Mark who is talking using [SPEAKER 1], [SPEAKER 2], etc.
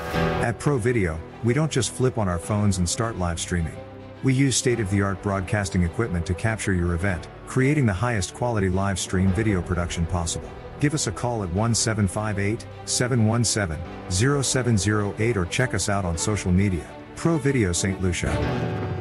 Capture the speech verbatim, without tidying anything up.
[SPEAKER 1] At Provideo, we don't just flip on our phones and start live streaming. We use state-of-the-art broadcasting equipment to capture your event, creating the highest quality live stream video production possible. Give us a call at one seven five eight, seven one seven, zero seven zero eight or check us out on social media. Provideo Saint Lucia.